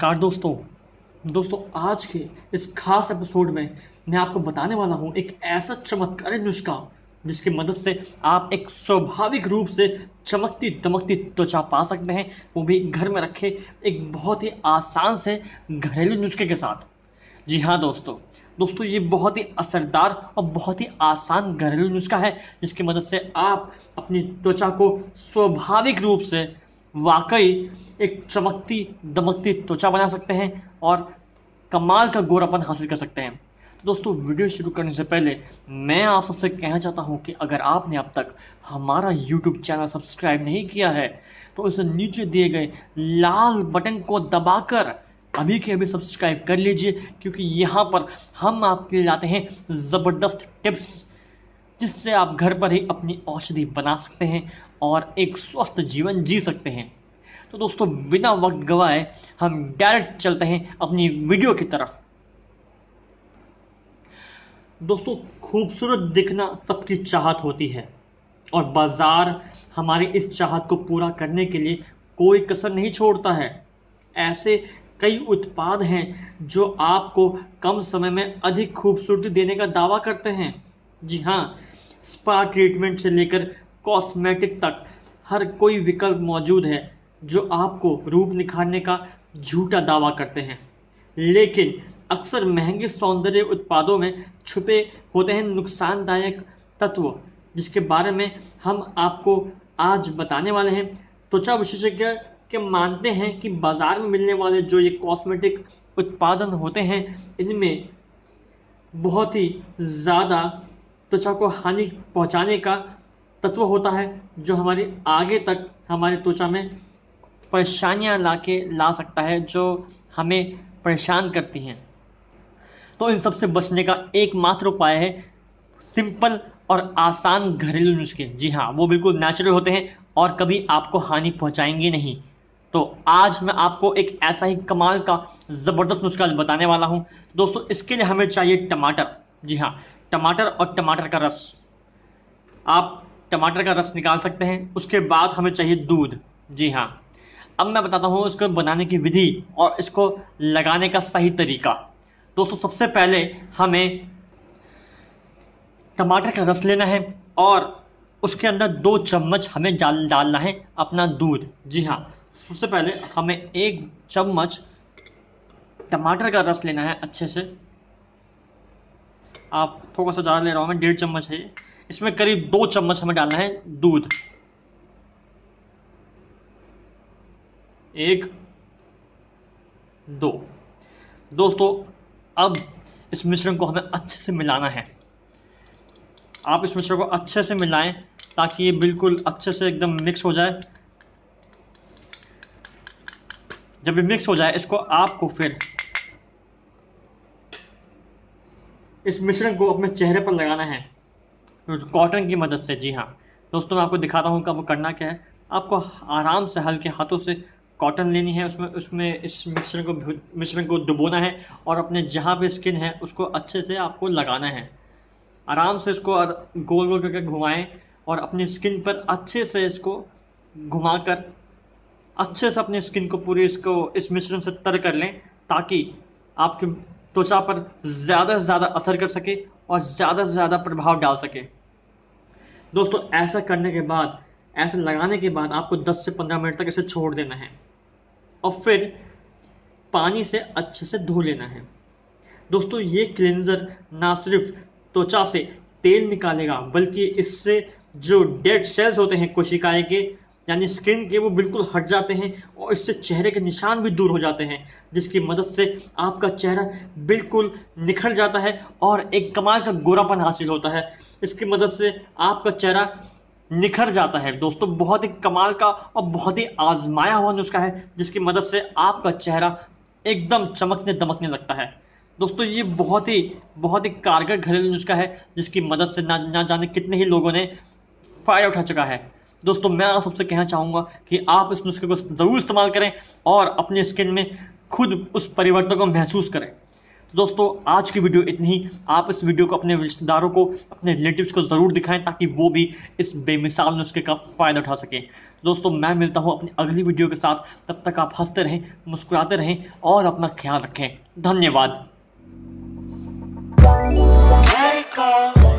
नमस्कार दोस्तों आज के इस खास एपिसोड में मैं आपको बताने वाला हूं एक ऐसा चमत्कारी नुस्खा जिसकी मदद से आप एक स्वाभाविक रूप से चमकती दमकती त्वचा पा सकते हैं, वो भी घर में रखे एक बहुत ही आसान से घरेलू नुस्खे के साथ। जी हाँ दोस्तों ये बहुत ही असरदार और बहुत ही आसान घरेलू नुस्खा है जिसकी मदद से आप अपनी त्वचा को स्वाभाविक रूप से वाकई एक चमकती दमकती त्वचा बना सकते हैं और कमाल का गोरापन हासिल कर सकते हैं। तो दोस्तों वीडियो शुरू करने से पहले मैं आप सबसे कहना चाहता हूं कि अगर आपने अब तक हमारा YouTube चैनल सब्सक्राइब नहीं किया है तो इसे नीचे दिए गए लाल बटन को दबाकर अभी के अभी सब्सक्राइब कर लीजिए, क्योंकि यहाँ पर हम आपके लिए लाते हैं ज़बरदस्त टिप्स जिससे आप घर पर ही अपनी औषधि बना सकते हैं और एक स्वस्थ जीवन जी सकते हैं। तो दोस्तों बिना वक्त गवाए हम डायरेक्ट चलते हैं अपनी वीडियो की तरफ। दोस्तों खूबसूरत दिखना सबकी चाहत होती है और बाजार हमारी इस चाहत को पूरा करने के लिए कोई कसर नहीं छोड़ता है। ऐसे कई उत्पाद हैं जो आपको कम समय में अधिक खूबसूरती देने का दावा करते हैं। जी हाँ, स्पा ट्रीटमेंट से लेकर कॉस्मेटिक तक हर कोई विकल्प मौजूद है जो आपको रूप निखारने का झूठा दावा करते हैं, लेकिन अक्सर महंगे सौंदर्य उत्पादों में छुपे होते हैं नुकसानदायक तत्व जिसके बारे में हम आपको आज बताने वाले हैं। त्वचा विशेषज्ञ के मानते हैं कि बाजार में मिलने वाले जो ये कॉस्मेटिक उत्पादन होते हैं इनमें बहुत ही ज़्यादा त्वचा को हानि पहुंचाने का तत्व होता है जो हमारे आगे तक हमारी त्वचा में परेशानियां ला सकता है, जो हमें परेशान करती हैं। तो इन सब से बचने का एकमात्र उपाय है सिंपल और आसान घरेलू नुस्खे। जी हाँ, वो बिल्कुल नेचुरल होते हैं और कभी आपको हानि पहुंचाएंगे नहीं। तो आज मैं आपको एक ऐसा ही कमाल का ज़बरदस्त नुस्खा बताने वाला हूं। दोस्तों इसके लिए हमें चाहिए टमाटर। जी हाँ, टमाटर और टमाटर का रस। आप टमाटर का रस निकाल सकते हैं। उसके बाद हमें चाहिए दूध। जी हाँ, अब मैं बताता हूँ इसको बनाने की विधि और इसको लगाने का सही तरीका। दोस्तों सबसे पहले हमें टमाटर का रस लेना है और उसके अंदर 2 चम्मच हमें डालना है अपना दूध। जी हाँ, सबसे पहले हमें 1 चम्मच टमाटर का रस लेना है अच्छे से। आप थोड़ा सा ज़्यादा ले रहा हूँ मैं, 1.5 चम्मच है। इसमें करीब 2 चम्मच हमें डालना है दूध। 1 2। दोस्तों अब इस मिश्रण को हमें अच्छे से मिलाना है। आप इस मिश्रण को अच्छे से मिलाएं ताकि ये बिल्कुल अच्छे से एकदम मिक्स हो जाए। जब ये मिक्स हो जाए इसको आपको फिर इस मिश्रण को अपने चेहरे पर लगाना है कॉटन की मदद से। जी हाँ दोस्तों, मैं आपको दिखाता हूँ कब करना क्या है। आपको आराम से हल्के हाथों से कॉटन लेनी है, उसमें इस मिश्रण को डुबोना है और अपने जहाँ पे स्किन है उसको अच्छे से आपको लगाना है। आराम से इसको गोल गोल करके घुमाएं और अपनी स्किन पर अच्छे से इसको घुमाकर अच्छे से अपनी स्किन को पूरी इस मिश्रण से तर कर लें ताकि आपकी त्वचा पर ज़्यादा से ज़्यादा असर कर सके और ज़्यादा से ज़्यादा प्रभाव डाल सके। दोस्तों ऐसा करने के बाद, ऐसे लगाने के बाद आपको 10 से 15 मिनट तक इसे छोड़ देना है और फिर पानी से अच्छे से धो लेना है। दोस्तों ये क्लींजर ना सिर्फ त्वचा से तेल निकालेगा बल्कि इससे जो डेड सेल्स होते हैं कोशिकाएं के यानी स्किन के, वो बिल्कुल हट जाते हैं और इससे चेहरे के निशान भी दूर हो जाते हैं, जिसकी मदद से आपका चेहरा बिल्कुल निखर जाता है और एक कमाल का गोरापन हासिल होता है। इसकी मदद से आपका चेहरा निखर जाता है। दोस्तों बहुत ही कमाल का और बहुत ही आजमाया हुआ नुस्खा है जिसकी मदद से आपका चेहरा एकदम चमकने दमकने लगता है। दोस्तों ये बहुत ही कारगर घरेलू नुस्खा है जिसकी मदद से ना जाने कितने ही लोगों ने फायदा उठा चुका है। दोस्तों मैं आप सबसे कहना चाहूँगा कि आप इस नुस्खे को ज़रूर इस्तेमाल करें और अपने स्किन में खुद उस परिवर्तन को महसूस करें। दोस्तों आज की वीडियो इतनी ही। आप इस वीडियो को अपने रिश्तेदारों को, अपने रिलेटिव्स को ज़रूर दिखाएं ताकि वो भी इस बेमिसाल नुस्खे का फ़ायदा उठा सकें। दोस्तों मैं मिलता हूं अपनी अगली वीडियो के साथ। तब तक आप हंसते रहें, मुस्कुराते रहें और अपना ख्याल रखें। धन्यवाद।